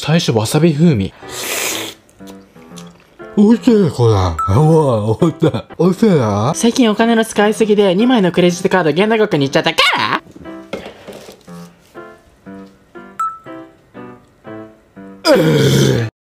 最初わさび風味。 おいしいこれ。おいしいな。 最近お金の使いすぎで2枚のクレジットカード現代国に行っちゃったから